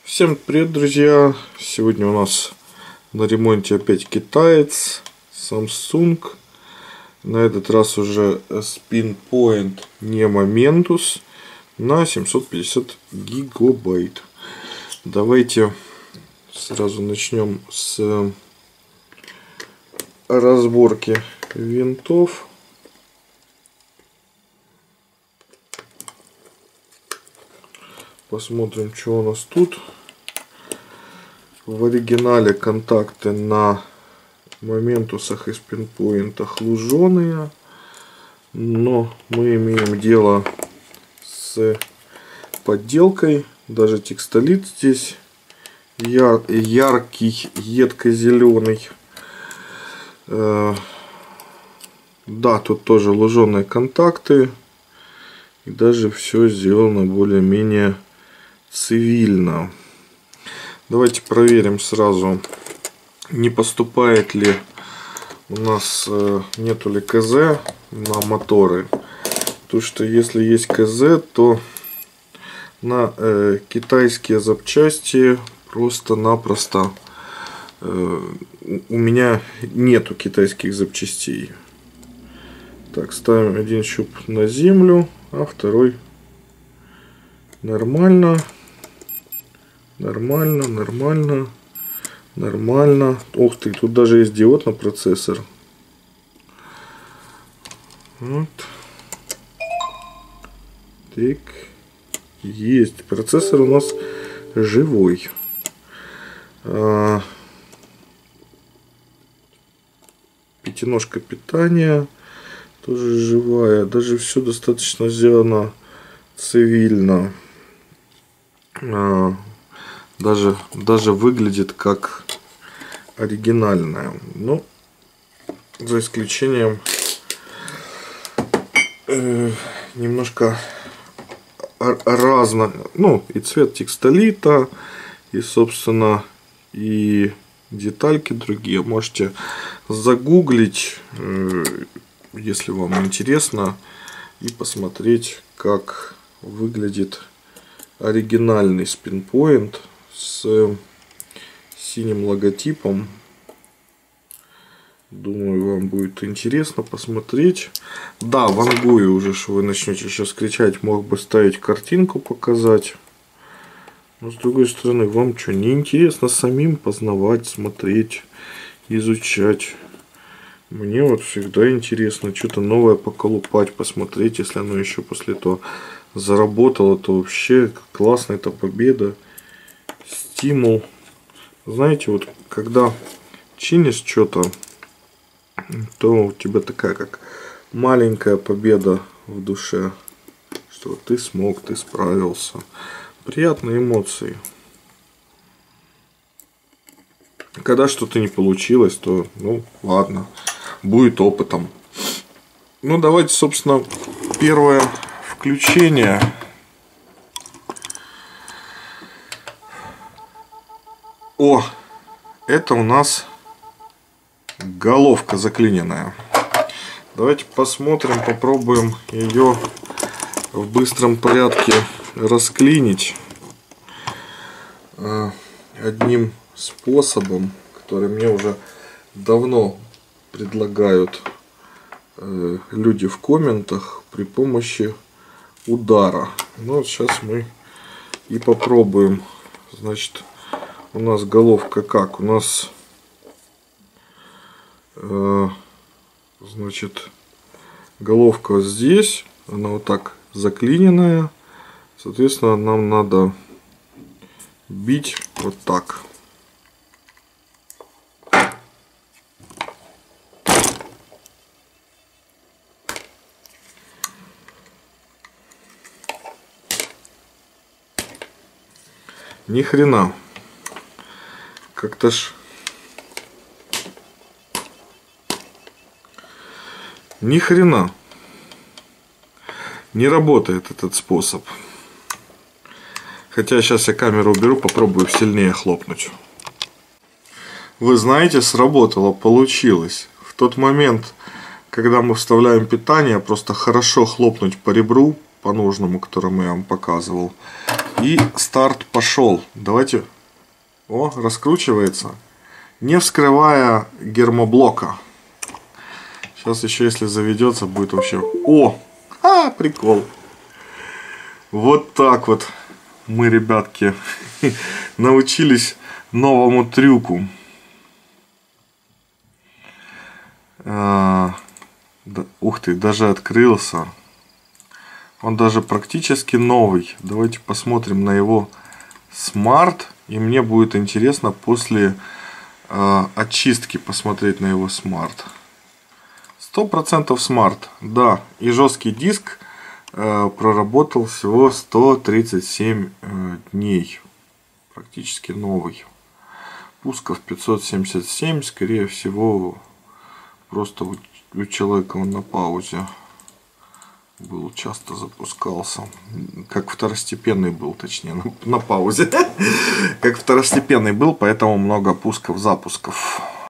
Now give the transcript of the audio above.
Всем привет, друзья! Сегодня у нас на ремонте опять китаец Samsung. На этот раз уже SpinPoint Nemo Mentus на 750 гигабайт. Давайте сразу начнем с разборки винтов. Посмотрим, что у нас тут. В оригинале контакты на моментусах и спинпоинтах луженые, но мы имеем дело с подделкой. Даже текстолит здесь яркий, едко-зеленый. Да, тут тоже луженые контакты. И даже все сделано более-менее цивильно. Давайте проверим сразу, не поступает ли у нас, нету ли КЗ на моторы. Потому что если есть КЗ, то на китайские запчасти просто-напросто у меня нету китайских запчастей. Так, ставим один щуп на землю, а второй нормально. Нормально. Ух ты, тут даже есть диод на процессор. Вот. Так. Есть. Процессор у нас живой. Пятиножка питания тоже живая. Даже все достаточно сделано цивильно. Даже выглядит как оригинальная. Ну, за исключением немножко разно. Ну, и цвет текстолита, и, собственно, и детальки другие. Можете загуглить, если вам интересно, и посмотреть, как выглядит оригинальный SpinPoint с синим логотипом. Думаю, вам будет интересно посмотреть. Да, вангую уже, что вы начнете сейчас кричать, мог бы ставить картинку показать. Но с другой стороны, вам что, не интересно самим познавать, смотреть, изучать? Мне вот всегда интересно что-то новое поколупать, посмотреть, если оно еще после того заработало, то вообще классная эта победа, стимул. Знаете, вот когда чинишь что-то, то у тебя такая как маленькая победа в душе, что ты смог, ты справился. Приятные эмоции. Когда что-то не получилось, то ну ладно, будет опытом. Ну давайте, собственно, первое включение. О, это у нас головка заклиненная. Давайте посмотрим, попробуем ее в быстром порядке расклинить одним способом, который мне уже давно предлагают люди в комментах, при помощи удара. Ну вот сейчас мы и попробуем. Значит, у нас головка как? У нас значит, головка вот здесь, она вот так заклиненная. Соответственно, нам надо бить вот так. Ни хрена. Как-то ж ни хрена не работает этот способ. Хотя сейчас я камеру уберу, попробую сильнее хлопнуть. Вы знаете, сработало, получилось. В тот момент, когда мы вставляем питание, просто хорошо хлопнуть по ребру, по нужному, которому я вам показывал. И старт пошел. Давайте. О, раскручивается. Не вскрывая гермоблока. Сейчас еще, если заведется, будет вообще... О! Прикол. Вот так вот мы, ребятки, научились новому трюку. Ух ты, даже открылся. Он даже практически новый. Давайте посмотрим на его смарт. И мне будет интересно после очистки посмотреть на его смарт. 100% смарт. Да, и жесткий диск проработал всего 137 дней. Практически новый. Пусков 577. Скорее всего, просто у человека он на паузе был, часто запускался. Как второстепенный был, точнее, на паузе. Как второстепенный был, поэтому много пусков-запусков.